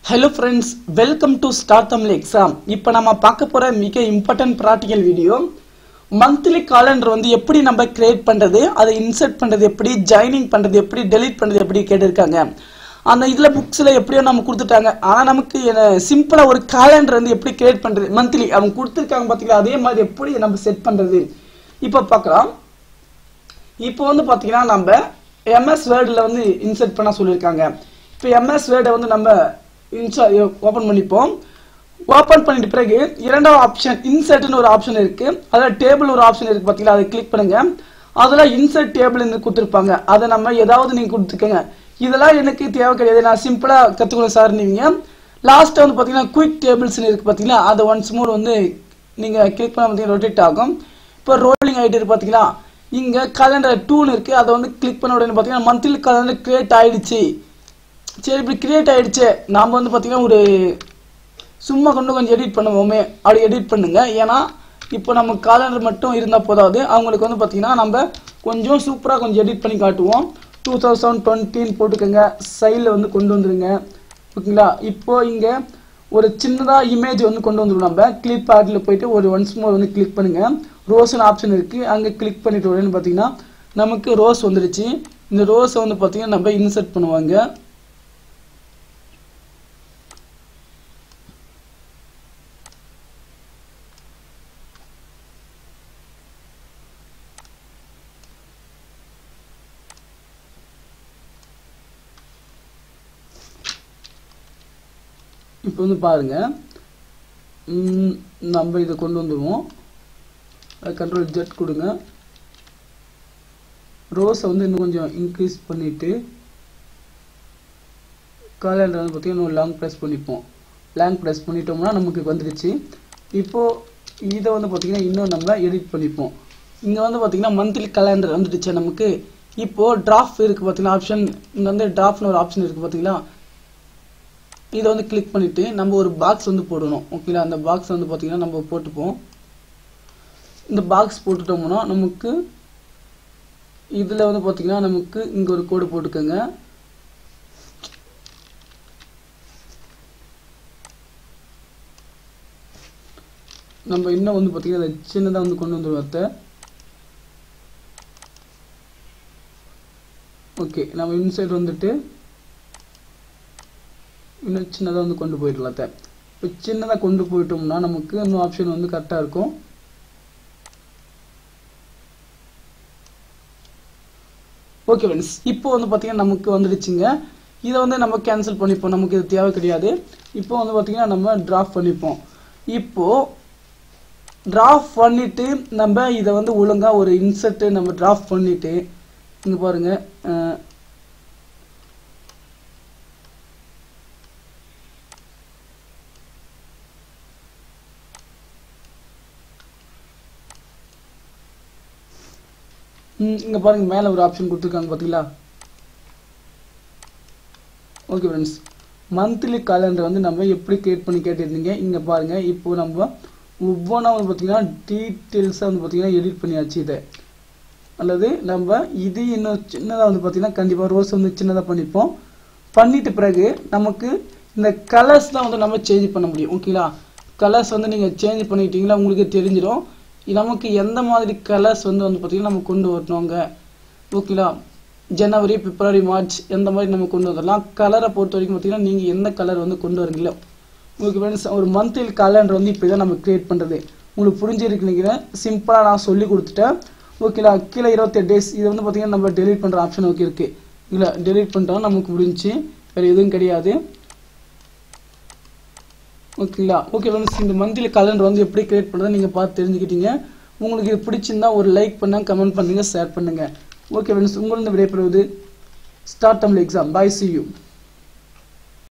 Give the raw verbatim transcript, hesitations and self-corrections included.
Hello friends, welcome to Start Tamil Exam. இப்போ நம்ம பார்க்க போற மிக important practical video monthly calendar வந்து எப்படி நம்ம கிரியேட் பண்றது, அதை இன்சர்ட் பண்றது எப்படி, ஜாயினிங் பண்றது எப்படி, டெலீட் பண்றது எப்படி கேட்டிருக்காங்க. அந்த இதுல புக்ஸ்ல எப்படியோ நம்ம கொடுத்துட்டாங்க. ஆனா நமக்கு சிம்பிளா ஒரு காலண்டர் வந்து எப்படி கிரியேட் பண்றது மந்த்லி அவங்க கொடுத்துருக்காங்க பாத்தீங்களா, அதே மாதிரி எப்படி நம்ம செட் பண்றது இப்போ பார்க்கலாம். இப்போ வந்து பாத்தீங்கன்னா நம்ம எம்எஸ் வேர்ட்ல வந்து இன்சர்ட் பண்ண சொல்லியிருக்காங்க. இப்போ எம்எஸ் வேர்டை வந்து நம்ம ஓபன் பண்ணிப்போம். ஓபன் பண்ணிட்ட பிறகு இரண்டாவது ஆப்ஷன் இன்சர்ட்னு ஒரு ஆப்ஷன் இருக்கு. அதுல டேபிள் ஒரு ஆப்ஷன் இருக்கு பாத்தீங்களா, அதை கிளிக் பண்ணுங்க. அதுல இன்சர்ட் டேபிள் கொடுத்திருப்பாங்க, அதை நம்ம ஏதாவது நீங்க கொடுத்துக்கங்க. இதெல்லாம் எனக்கு தேவை கிடையாது, நான் சிம்பிளா கத்துக்கணும் சார். நீங்க லாஸ்ட் வந்து பாத்தீங்கன்னா குயிக் டேபிள்ஸ் இருக்கு பாத்தீங்களா, அதை ஒன்ஸ் மோர் வந்து நீங்க கிளிக் பண்ண பாத்தீங்கன்னா ரொட்டேட் ஆகும். இப்போ ரோலிங் ஆயிட்டு இருக்கு பாத்தீங்களா, இங்க கேலண்டர் டூல் இருக்கு, அதை வந்து கிளிக் பண்ண உடனே பாத்தீங்கன்னா மந்த்லி கேலண்டர் கிரியேட் ஆயிடுச்சு. சரி, இப்படி கிரியேட் ஆயிடுச்சு. நாம வந்து பாத்தீங்கன்னா ஒரு சும்மா கொண்டு கொஞ்சம் எடிட் பண்ணுவோமே, அப்படி எடிட் பண்ணுங்க. ஏன்னா இப்போ நம்ம காலண்டர் மட்டும் இருந்தா போதாது, அவங்களுக்கு வந்து பாத்தீங்கன்னா நம்ம கொஞ்சம் சூப்பரா கொஞ்சம் எடிட் பண்ணி காட்டுவோம். டூ தௌசண்ட் டுவெண்ட்டின்னு போட்டுக்கோங்க, சைடில் வந்து கொண்டு வந்துருங்க. ஓகேங்களா, இப்போ இங்க ஒரு சின்னதா இமேஜ் வந்து கொண்டு வந்துடும். நம்ம கிளிப் ஆர்ட்ல போயிட்டு ஒரு ஒன்ஸ் மோர் வந்து கிளிக் பண்ணுங்க. ரோஸ்னு ஆப்ஷன் இருக்கு, அங்க கிளிக் பண்ணிட்டு உடனே பாத்தீங்கன்னா நமக்கு ரோஸ் வந்துருச்சு. இந்த ரோஸ் வந்து பாத்தீங்கன்னா நம்ம இன்சர்ட் பண்ணுவாங்க. இப்போ வந்து பாருங்க, நம்ம இதை கொண்டு வந்துடுவோம். கண்ட்ரோல் ஜெட் கொடுங்க. ரோஸை வந்து இன்னும் கொஞ்சம் இன்க்ரீஸ் பண்ணிட்டு காலண்டர் வந்து பார்த்தீங்கன்னா இன்னும் லாங் ப்ரெஸ் பண்ணிப்போம். லாங் ப்ரெஸ் பண்ணிட்டோம்னா நமக்கு வந்துடுச்சு. இப்போ இதை வந்து பார்த்தீங்கன்னா இன்னும் நம்ம எடிட் பண்ணிப்போம். இங்கே வந்து பார்த்தீங்கன்னா மந்த்லி கேலண்டர் வந்துடுச்சு நமக்கு. இப்போ டிராஃப்ட் இருக்கு பார்த்தீங்கன்னா ஆப்ஷன், இங்கே வந்து டிராஃப்ட்னு ஒரு ஆப்ஷன் இருக்கு பார்த்தீங்களா, இதை வந்து கிளிக் பண்ணிட்டு நம்ம ஒரு பாக்ஸ் வந்து போடணும். ஓகேங்களா, அந்த பாக்ஸ் வந்து பாத்தீங்கன்னா நம்ம போட்டுப்போம். இந்த பாக்ஸ் போட்டுட்டோம்னா நமக்கு இதுல வந்து பாத்தீங்கன்னா நமக்கு இங்க ஒரு கோடு போட்டுக்கோங்க. நம்ம இன்னும் வந்து பாத்தீங்கன்னா சின்னதா வந்து கொண்டு வந்துருவோம். ஓகே, நம்ம இன்சைட் வந்துட்டு இன்னும் சின்னதாக வந்து கொண்டு போயிடலாம். இப்போ சின்னதாக கொண்டு போயிட்டோம்னா நமக்கு இன்னும் ஆப்ஷன் வந்து கரெக்டாக இருக்கும். ஓகே ஃப்ரெண்ட்ஸ், இப்போ வந்து பார்த்தீங்கன்னா நமக்கு வந்துடுச்சுங்க. இதை வந்து நம்ம கேன்சல் பண்ணிப்போம், நமக்கு இது தேவை கிடையாது. இப்போ வந்து பார்த்தீங்கன்னா நம்ம டிராஃப்ட் பண்ணிப்போம். இப்போ டிராஃப்ட் பண்ணிட்டு நம்ம இதை வந்து ஒழுங்கா ஒரு இன்சர்ட் நம்ம டிராஃப்ட் பண்ணிட்டு இங்க பாருங்க, இங்க பாருங்க மேல ஒரு ஆப்ஷன் கொடுத்துருக்காங்க பாத்தீங்களா. ஓகே ஃப்ரெண்ட்ஸ், மந்த்லி கேலண்டர் வந்து நம்ம எப்படி கிரியேட் பண்ணி கேட்டிருந்தீங்க. இங்க பாருங்க, இப்போ நம்ம ஒவ்வொன்றா வந்து பாத்தீங்கன்னா டீட்டெயில்ஸா வந்து பாத்தீங்கன்னா எடிட் பண்ணியாச்சு. இதை அல்லது நம்ம இது இன்னும் சின்னதா வந்து பாத்தீங்கன்னா கண்டிப்பா ரோஸ் வந்து சின்னதா பண்ணிப்போம். பண்ணிட்டு பிறகு நமக்கு இந்த கலர்ஸ் தான் வந்து நம்ம சேஞ்ச் பண்ண முடியும். ஓகேங்களா, கலர்ஸ் வந்து நீங்க சேஞ்ச் பண்ணிட்டீங்களா உங்களுக்கு தெரிஞ்சிடும் நமக்கு எந்த மாதிரி கலர்ஸ் வந்து வந்து பாத்தீங்கன்னா நம்ம கொண்டு வரணுங்க. ஓகேங்களா, ஜனவரி, பிப்ரவரி, மார்ச் எந்த மாதிரி நம்ம கொண்டு வந்துடலாம். கலரை பொறுத்த வரைக்கும் பாத்தீங்கன்னா நீங்க எந்த கலர் வந்து கொண்டு வரீங்களோ. உங்களுக்கு ஃப்ரெண்ட்ஸ், ஒரு மந்த்லி கேலண்டர் வந்து இப்படிதான் நம்ம கிரியேட் பண்றது. உங்களுக்கு புரிஞ்சிருக்கு நினைக்கிறேன். சிம்பிளா நான் சொல்லி கொடுத்துட்டேன். ஓகேங்களா, கீழே இருபத்தெட்டு டேஸ் இது வந்து பாத்தீங்கன்னா நம்ம டெலீட் பண்ற ஆப்ஷன் ஓகே இருக்கு. இல்ல டெலீட் பண்ணிட்டோம், நமக்கு முடிஞ்சு வேற எதுவும் கிடையாது. ஓகேங்களா, ஓகே ஃப்ரெண்ட்ஸ், இந்த மந்த்லி கேலண்டர் வந்து எப்படி கிரியேட் பண்றது நீங்க பார்த்து தெரிஞ்சுக்கிட்டீங்க. உங்களுக்கு இது பிடிச்சிருந்தா ஒரு லைக் பண்ணுங்க, கமெண்ட் பண்ணுங்க, ஷேர் பண்ணுங்க. ஓகே ஃப்ரெண்ட்ஸ், உங்களிருந்து விடைபெறுவது start Tamil exam. Bye, see you.